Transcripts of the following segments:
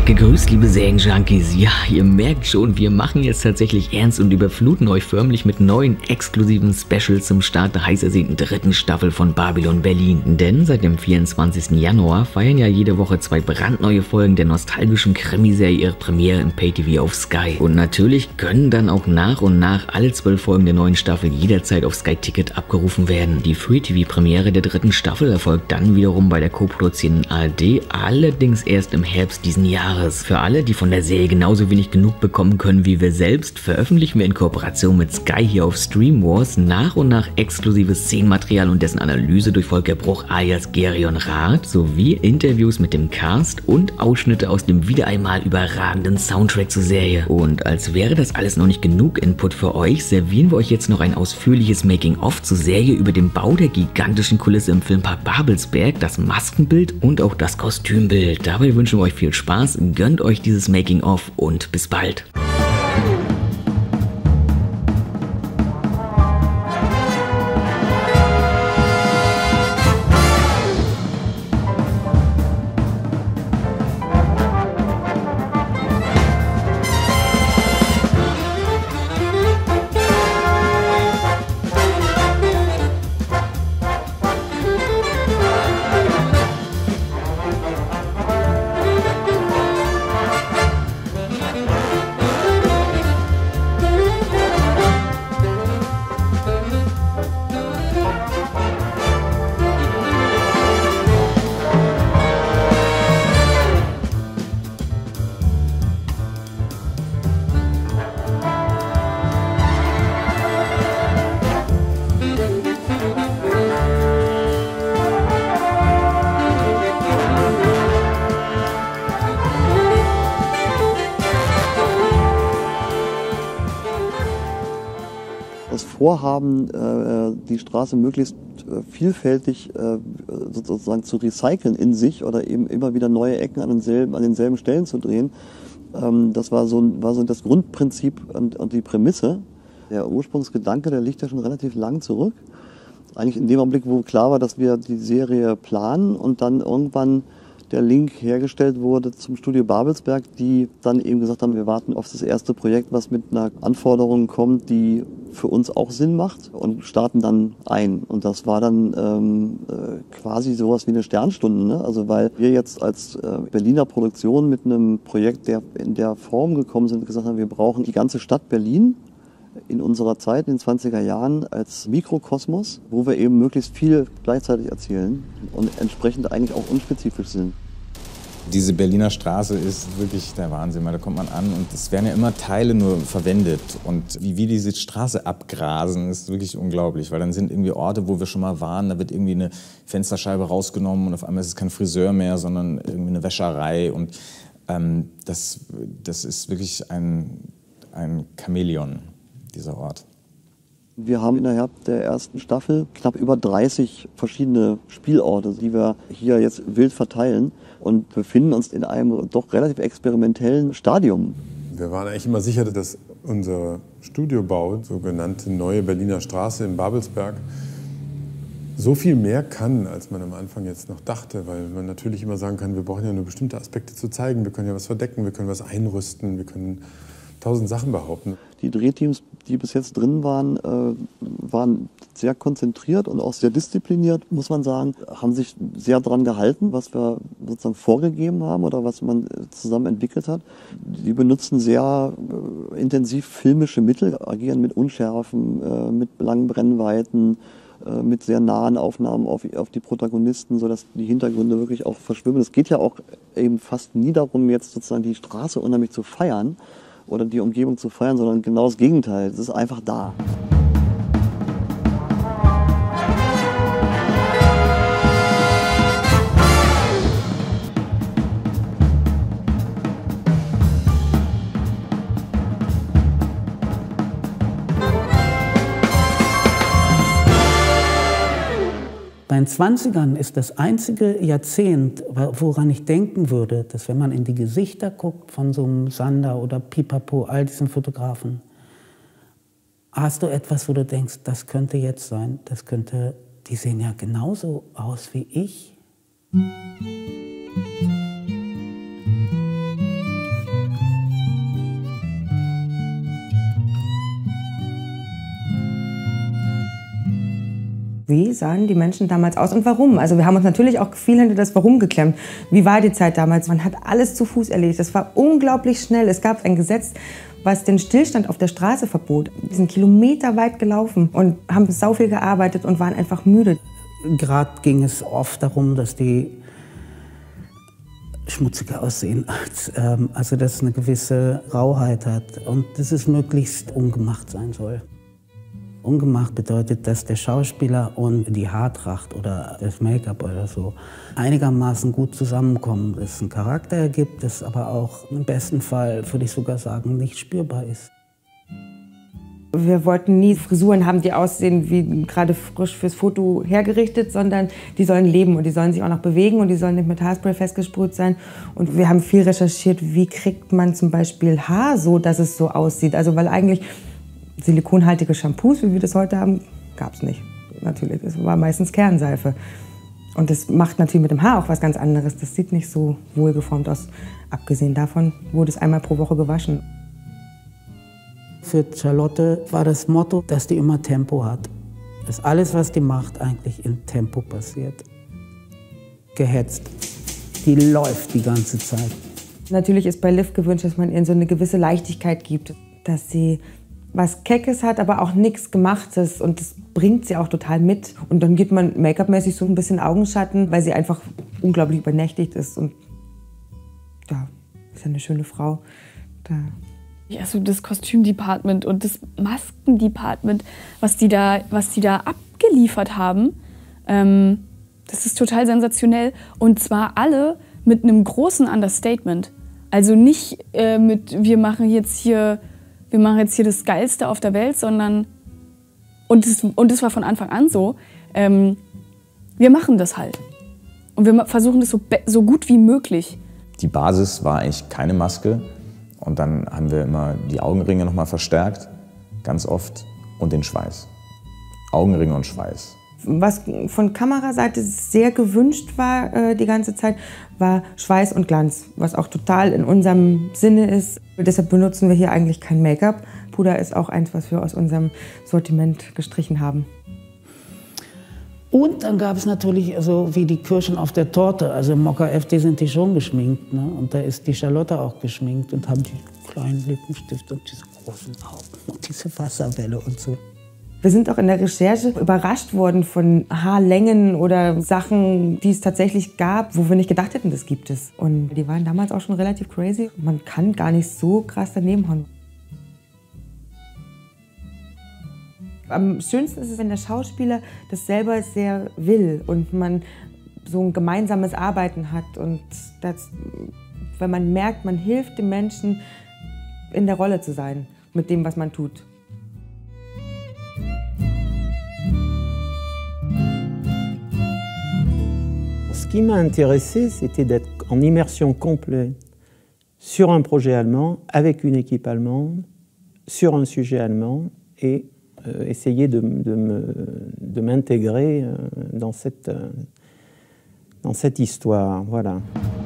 Gegrüßt, liebe Serienjunkies. Ja, ihr merkt schon, wir machen jetzt tatsächlich ernst und überfluten euch förmlich mit neuen exklusiven Specials zum Start der heiß ersehnten dritten Staffel von Babylon Berlin. Denn seit dem 24. Januar feiern ja jede Woche 2 brandneue Folgen der nostalgischen Krimiserie ihre Premiere im Pay-TV auf Sky. Und natürlich können dann auch nach und nach alle 12 Folgen der neuen Staffel jederzeit auf Sky Ticket abgerufen werden. Die Free-TV-Premiere der dritten Staffel erfolgt dann wiederum bei der co-produzierenden ARD, allerdings erst im Herbst diesen Jahres. Für alle, die von der Serie genauso wenig genug bekommen können wie wir selbst, veröffentlichen wir in Kooperation mit Sky hier auf Stream Wars nach und nach exklusives Szenenmaterial und dessen Analyse durch Volker Bruch alias Gerion Rath sowie Interviews mit dem Cast und Ausschnitte aus dem wieder einmal überragenden Soundtrack zur Serie. Und als wäre das alles noch nicht genug Input für euch, servieren wir euch jetzt noch ein ausführliches Making-of zur Serie über den Bau der gigantischen Kulisse im Filmpark Babelsberg, das Maskenbild und auch das Kostümbild. Dabei wünschen wir euch viel Spaß, gönnt euch dieses Making-of und bis bald. Das Vorhaben, die Straße möglichst vielfältig sozusagen zu recyceln in sich oder eben immer wieder neue Ecken an denselben Stellen zu drehen, das war so das Grundprinzip und die Prämisse. Der Ursprungsgedanke, der liegt ja schon relativ lang zurück. Eigentlich in dem Augenblick, wo klar war, dass wir die Serie planen und dann irgendwann der Link hergestellt wurde zum Studio Babelsberg, die dann eben gesagt haben, wir warten auf das erste Projekt, was mit einer Anforderung kommt, die für uns auch Sinn macht und starten dann ein. Und das war dann quasi sowas wie eine Sternstunde, ne? Also weil wir jetzt als Berliner Produktion mit einem Projekt, der in der Form gekommen sind, gesagt haben, wir brauchen die ganze Stadt Berlin in unserer Zeit, in den 20er Jahren, als Mikrokosmos, wo wir eben möglichst viel gleichzeitig erzählen und entsprechend eigentlich auch unspezifisch sind. Diese Berliner Straße ist wirklich der Wahnsinn, weil da kommt man an und es werden ja immer Teile nur verwendet. Und wie wir diese Straße abgrasen, ist wirklich unglaublich, weil dann sind irgendwie Orte, wo wir schon mal waren, da wird irgendwie eine Fensterscheibe rausgenommen und auf einmal ist es kein Friseur mehr, sondern irgendwie eine Wäscherei. Und das ist wirklich ein Chamäleon, dieser Ort. Wir haben innerhalb der ersten Staffel knapp über 30 verschiedene Spielorte, die wir hier jetzt wild verteilen und befinden uns in einem doch relativ experimentellen Stadium. Wir waren eigentlich immer sicher, dass unser Studiobau, sogenannte Neue Berliner Straße in Babelsberg, so viel mehr kann, als man am Anfang jetzt noch dachte, weil man natürlich immer sagen kann, wir brauchen ja nur bestimmte Aspekte zu zeigen, wir können ja was verdecken, wir können was einrüsten, wir können 1000 Sachen behaupten. Die Drehteams, die bis jetzt drin waren, waren sehr konzentriert und auch sehr diszipliniert, muss man sagen, haben sich sehr daran gehalten, was wir sozusagen vorgegeben haben oder was man zusammen entwickelt hat. Die benutzen sehr intensiv filmische Mittel, agieren mit Unschärfen, mit langen Brennweiten, mit sehr nahen Aufnahmen auf die Protagonisten, sodass die Hintergründe wirklich auch verschwimmen. Es geht ja auch eben fast nie darum, jetzt sozusagen die Straße unheimlich zu feiern oder die Umgebung zu feiern, sondern genau das Gegenteil. Es ist einfach da. Bei den 20ern ist das einzige Jahrzehnt, woran ich denken würde, dass wenn man in die Gesichter guckt von so einem Sander oder Pipapo, all diesen Fotografen, hast du etwas, wo du denkst, das könnte jetzt sein, das könnte, die sehen ja genauso aus wie ich. Wie sahen die Menschen damals aus und warum? Also wir haben uns natürlich auch viel hinter das Warum geklemmt. Wie war die Zeit damals? Man hat alles zu Fuß erledigt. Das war unglaublich schnell. Es gab ein Gesetz, was den Stillstand auf der Straße verbot. Wir sind kilometerweit gelaufen und haben sau viel gearbeitet und waren einfach müde. Gerade ging es oft darum, dass die schmutziger aussehen, also dass es eine gewisse Rauheit hat und dass es möglichst ungemacht sein soll. Ungemacht bedeutet, dass der Schauspieler und die Haartracht oder das Make-up oder so einigermaßen gut zusammenkommen, dass es einen Charakter ergibt, das aber auch im besten Fall, würde ich sogar sagen, nicht spürbar ist. Wir wollten nie Frisuren haben, die aussehen wie gerade frisch fürs Foto hergerichtet, sondern die sollen leben und die sollen sich auch noch bewegen und die sollen nicht mit Haarspray festgesprüht sein. Und wir haben viel recherchiert, wie kriegt man zum Beispiel Haar so, dass es so aussieht. Also weil eigentlich silikonhaltige Shampoos, wie wir das heute haben, gab es nicht. Natürlich, es war meistens Kernseife. Und das macht natürlich mit dem Haar auch was ganz anderes. Das sieht nicht so wohlgeformt aus. Abgesehen davon wurde es einmal pro Woche gewaschen. Für Charlotte war das Motto, dass die immer Tempo hat. Dass alles, was die macht, eigentlich in Tempo passiert. Gehetzt. Die läuft die ganze Zeit. Natürlich ist bei Liv gewünscht, dass man ihr so eine gewisse Leichtigkeit gibt. Dass sie was Keckes hat, aber auch nichts Gemachtes. Und das bringt sie auch total mit. Und dann geht man Make-up-mäßig so ein bisschen Augenschatten, weil sie einfach unglaublich übernächtigt ist. Und ja, ist ja eine schöne Frau. Also das Kostümdepartment und das Maskendepartment, was die da abgeliefert haben, das ist total sensationell. Und zwar alle mit einem großen Understatement. Also nicht mit, wir machen jetzt hier das Geilste auf der Welt, sondern, und das war von Anfang an so, wir machen das halt. Und wir versuchen das so gut wie möglich. Die Basis war eigentlich keine Maske. Und dann haben wir immer die Augenringe noch mal verstärkt, ganz oft, und den Schweiß. Augenringe und Schweiß. Was von Kameraseite sehr gewünscht war die ganze Zeit, war Schweiß und Glanz, was auch total in unserem Sinne ist. Deshalb benutzen wir hier eigentlich kein Make-up. Puder ist auch eins, was wir aus unserem Sortiment gestrichen haben. Und dann gab es natürlich so wie die Kirschen auf der Torte. Also im Mokka FD sind die schon geschminkt. Ne? Und da ist die Charlotte auch geschminkt und haben die kleinen Lippenstifte und diese großen Augen und diese Wasserwelle und so. Wir sind auch in der Recherche überrascht worden von Haarlängen oder Sachen, die es tatsächlich gab, wo wir nicht gedacht hätten, das gibt es. Und die waren damals auch schon relativ crazy. Man kann gar nicht so krass daneben hauen. Am schönsten ist es, wenn der Schauspieler das selber sehr will und man so ein gemeinsames Arbeiten hat. Und das, wenn man merkt, man hilft dem Menschen, in der Rolle zu sein, mit dem, was man tut. Ce qui m'a intéressé, c'était d'être en immersion complète sur un projet allemand, avec une équipe allemande, sur un sujet allemand et essayer de m'intégrer dans cette histoire. Voilà.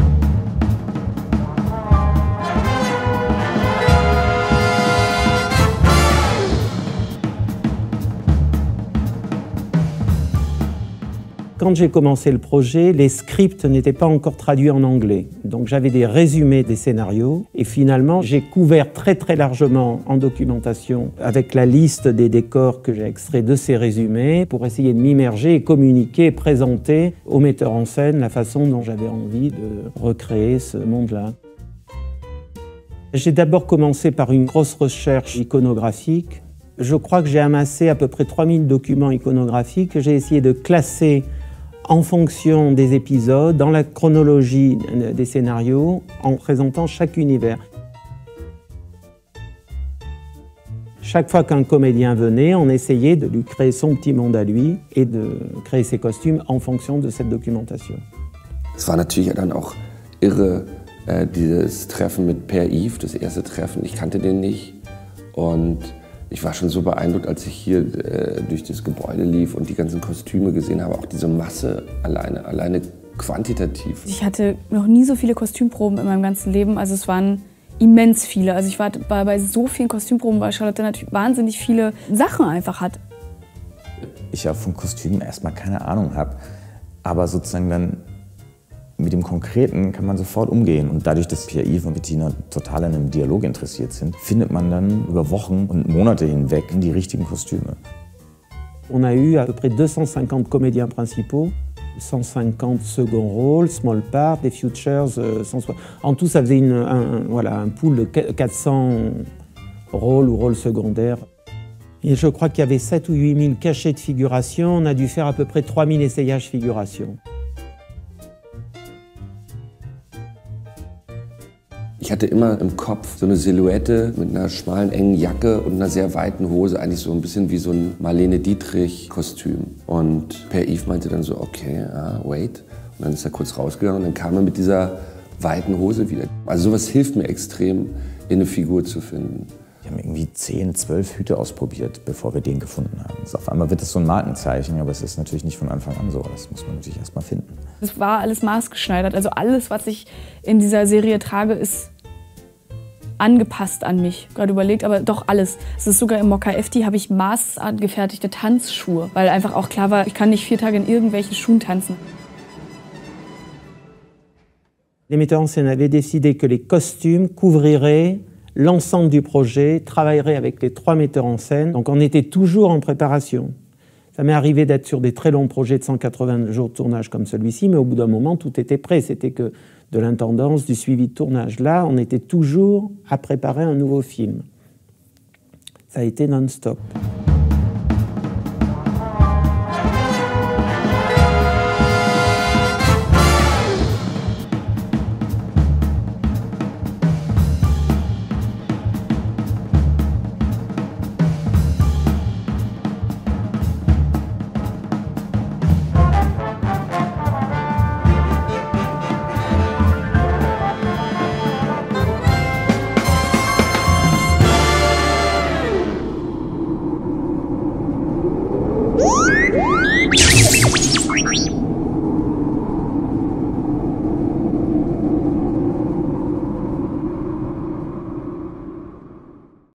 Quand j'ai commencé le projet, les scripts n'étaient pas encore traduits en anglais. Donc j'avais des résumés des scénarios et finalement j'ai couvert très très largement en documentation avec la liste des décors que j'ai extraits de ces résumés pour essayer de m'immerger et communiquer et présenter aux metteurs en scène la façon dont j'avais envie de recréer ce monde-là. J'ai d'abord commencé par une grosse recherche iconographique. Je crois que j'ai amassé à peu près 3000 documents iconographiques que j'ai essayé de classer en fonction des épisodes, dans la chronologie des scénarios, en présentant chaque univers. Chaque fois qu'un comédien venait, on essayait de lui créer son petit monde à lui et de créer ses costumes en fonction de cette documentation. Es war natürlich dann auch irre, dieses Treffen mit Per Yves, das erste Treffen. Ich kannte den nicht und ich war schon so beeindruckt, als ich hier durch das Gebäude lief und die ganzen Kostüme gesehen habe, auch diese Masse alleine quantitativ. Ich hatte noch nie so viele Kostümproben in meinem ganzen Leben, also es waren immens viele. Also ich war bei so vielen Kostümproben, weil Charlotte natürlich wahnsinnig viele Sachen einfach hat. ich ja von Kostümen erstmal keine Ahnung habe. Aber sozusagen dann mit dem Konkreten kann man sofort umgehen. Und dadurch, dass Pierre-Yves und Bettina total an einem Dialog interessiert sind, findet man dann über Wochen und Monate hinweg die richtigen Kostüme. On a eu à peu près 250 comédiens principaux, 150 second rôles, small parts, des futures, 160. En tout, ça faisait un pool de 400 rôles ou rôles secondaires. Et je crois qu'il y avait 7 ou 8 000 cachets de figuration. On a dû faire à peu près 3 000 essayages figuration. Ich hatte immer im Kopf so eine Silhouette mit einer schmalen, engen Jacke und einer sehr weiten Hose, eigentlich so ein bisschen wie so ein Marlene Dietrich-Kostüm. Und Pierre-Yves meinte dann so, okay, wait. Und dann ist er kurz rausgegangen und dann kam er mit dieser weiten Hose wieder. Also sowas hilft mir extrem, in eine Figur zu finden. Wir haben irgendwie 10, 12 Hüte ausprobiert, bevor wir den gefunden haben. Also auf einmal wird es so ein Markenzeichen, aber es ist natürlich nicht von Anfang an so. Das muss man natürlich erst mal finden. Es war alles maßgeschneidert. Also alles, was ich in dieser Serie trage, ist angepasst an mich. Gerade überlegt, aber doch alles. Es ist sogar im Mokka Efti habe ich maßangefertigte Tanzschuhe, weil einfach auch klar war, ich kann nicht 4 Tage in irgendwelchen Schuhen tanzen. Les metteurs en scène avaient décidé que les costumes couvriraient l'ensemble du projet, travaillerait avec les 3 metteurs en scène. Donc on était toujours en préparation. Ça m'est arrivé d'être sur des très longs projets de 180 jours de tournage comme celui-ci, mais au bout d'un moment, tout était prêt. C'était que de l'intendance, du suivi de tournage. Là, on était toujours à préparer un nouveau film. Ça a été non-stop.